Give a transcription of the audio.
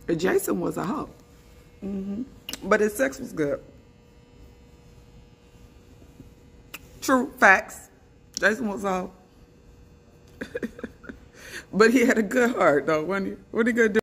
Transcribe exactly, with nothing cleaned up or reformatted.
Jason was a hoe. Mm-hmm. But his sex was good. True, facts. Jason was a hoe. But he had a good heart, though, wasn't he? What he gonna do?